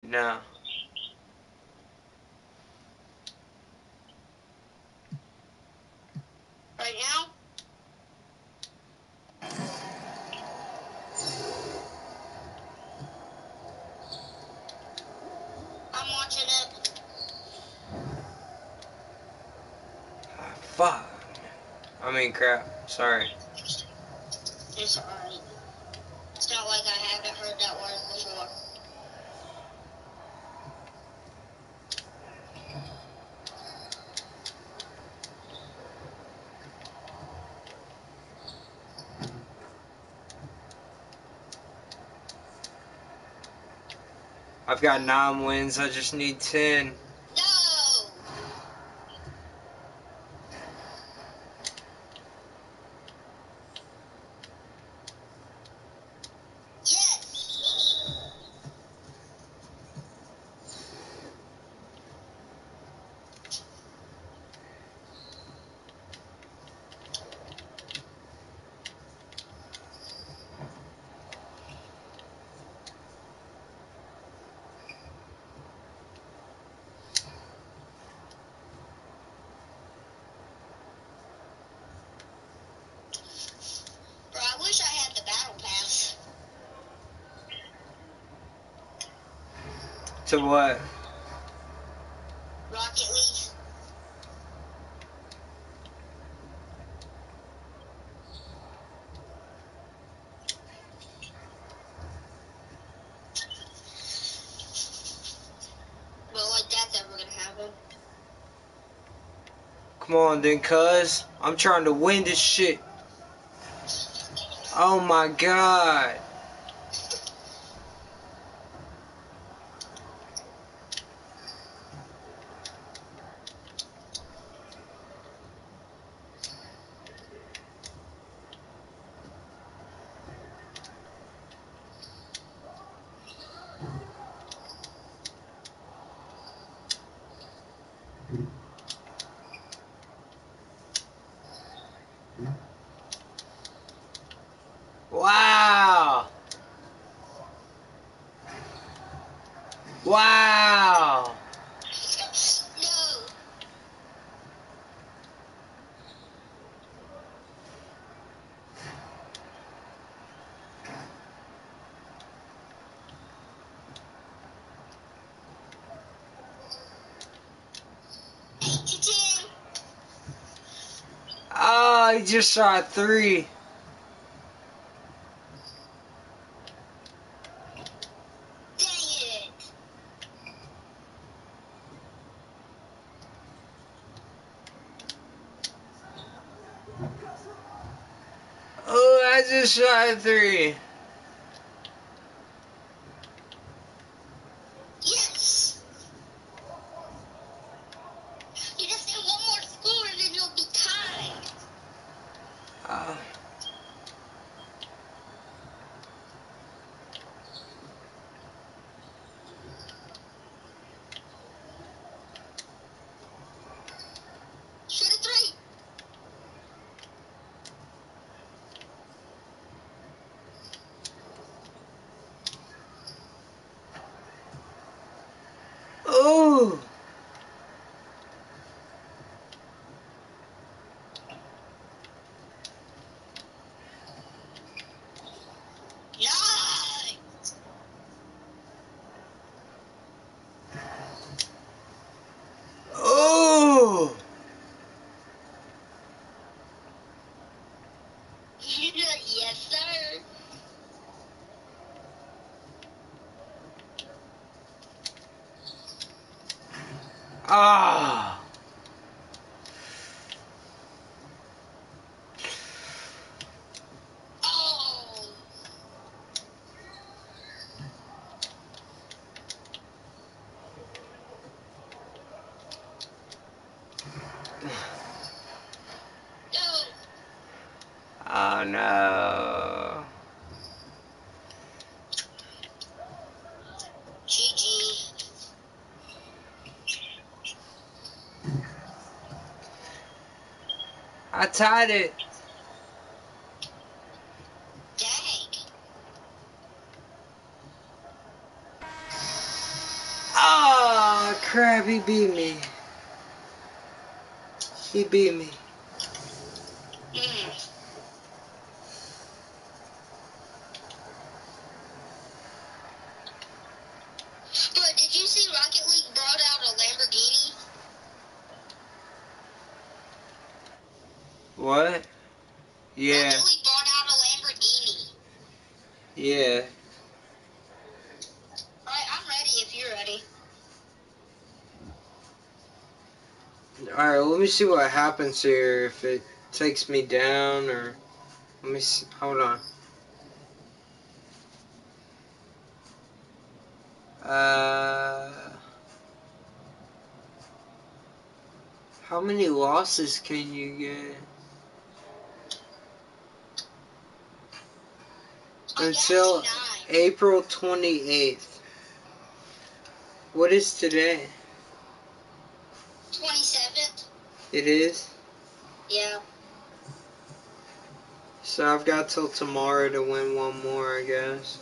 No. Right now? I'm watching it. Fuck. I mean, crap. Sorry. It's alright. It's not like I haven't heard that word before. I've got 9 wins. I just need 10. No! Yes! Bro, I wish I had the battle pass. To what? Rocket League. But like that's ever gonna happen. Come on then, cuz. I'm trying to win this shit. Oh my god. Wow. Wow. No! Cha-ching! Oh, he just shot 3. Dang it! Oh, I just shot 3. Yes! You just need one more score and then you'll be tied. Oh. Shoot a 3. Ooh. Nice! Ooh. Yes, sir. Ah. Oh! No! Oh no. GG. I tied it. Dang. crap, he beat me. He beat me. But did you see Rocket League brought out a Lamborghini? What? Yeah. Rocket League brought out a Lamborghini. Yeah. Alright, I'm ready if you're ready. Alright, let me see what happens here. If it takes me down or... Let me see. Hold on. How many losses can you get? Until April 28th. What is today? 27th. It is? Yeah. So I've got till tomorrow to win one more, I guess.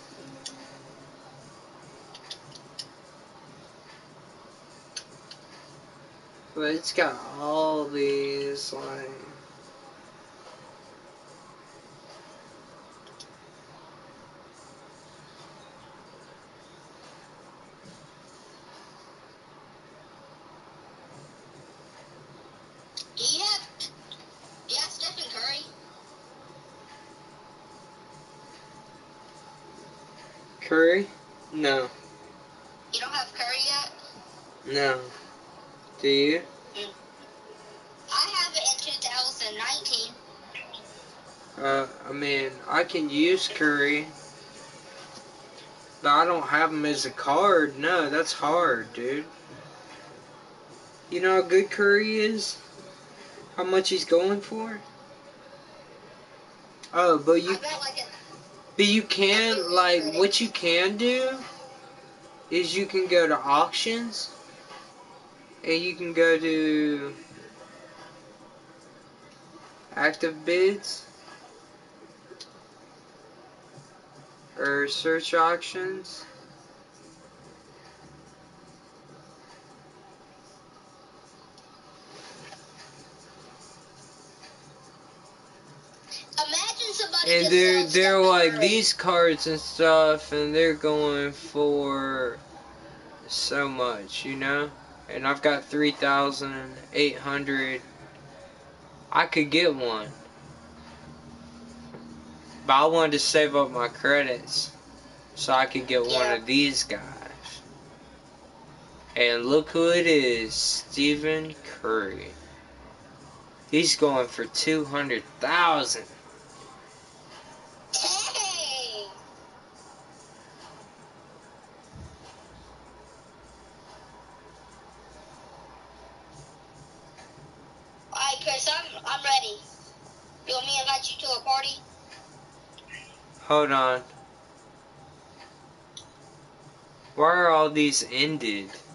But it's got all these, like... Do you have Stephen Curry? Curry? No. You don't have Curry yet? No. Do you? I have it in 2019. I mean, I can use Curry. But I don't have him as a card. No, that's hard, dude. You know how good Curry is? How much he's going for? Oh, but you... But you can, like, what you can do is you can go to auctions and you can go to active bids or search auctions. Imagine somebody And they're like these cards and stuff, and they're going for so much, you know? And I've got 3,800. I could get one. But I wanted to save up my credits so I could get one of these guys. And look who it is, Stephen Curry. He's going for 200,000. Hey! Alright, Chris, I'm ready. You want me to invite you to a party? Hold on. Why are all these ended?